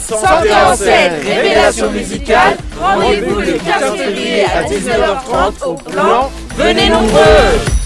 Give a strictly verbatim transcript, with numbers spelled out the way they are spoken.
Santé en scène, révélation musicale, rendez-vous le quinze février à dix-neuf heures trente au plan. Venez nombreux!